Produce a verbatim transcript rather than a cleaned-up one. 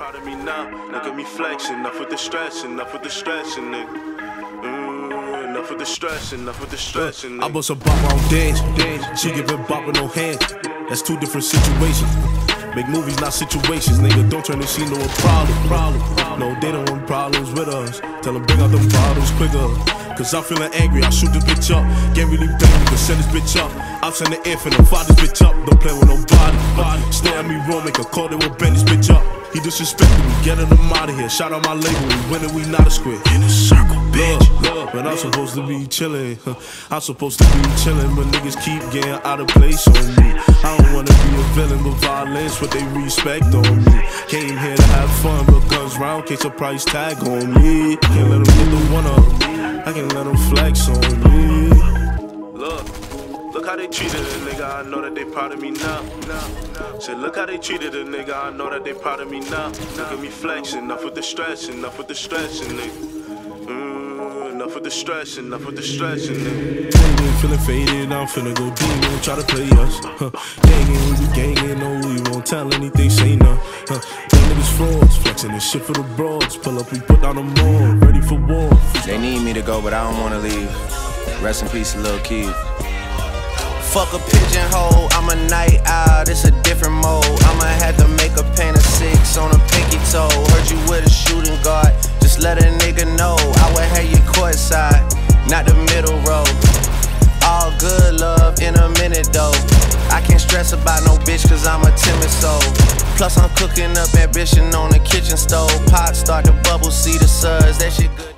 proud of me now. Look at me flexing, enough with the stretching, enough with the stretching, nigga. Mm, enough with the stretching, enough with the stretching, nigga. I bust a bop, I don't dance. She give a bop with no hands. That's two different situations. Make movies, not situations, nigga. Don't turn this scene to a problem. Problem. No, they don't want problems with us. Tell them bring out them bottles quicker. Cause I'm feeling angry, I'll shoot this bitch up. Can't really blame me, but send this bitch up. I'm sending the air finna fire this bitch up. Don't play with nobody. Stay at me wrong, make a call, they will bend this bitch up. He disrespected me, getting him out of here. Shout out my label, we winning, we not a squid. In a circle, bitch. Look, when I'm supposed to be chillin', I'm supposed to be chillin', but niggas keep getting out of place on me. I don't wanna be a villain, but violence, what they respect on me. Came here to have fun, but guns round, case a price tag on me. Can't let them get the one up. I can't let them flex on me. Look, look how they treated a nigga, I know that they proud of me now. Said look how they treated a nigga, I know that they proud of me now. Look at me flexing, enough with the stretching, enough with the stretching, nigga. Mm, enough with the stretching, enough with the stretching, nigga. Feeling, feeling faded, I'm finna go deep and try to play us. Huh. Gangin', we be gangin', no, we won't tell anything, say none. Huh. Them niggas frauds, flexing this shit for the broads. Pull up, we put down the mall, ready for war. They need me to go, but I don't wanna leave. Rest in peace, Lil Keith. Fuck a pigeonhole, I'm a night owl, it's a different mode. I'ma have to make a paint of six on a pinky toe. Heard you with a shooting guard, just let a nigga know. I would have you courtside, not the middle row. All good love in a minute though. I can't stress about no bitch cause I'm a timid soul. Plus I'm cooking up ambition on the kitchen stove. Pot start to bubble, see the suds, that shit good.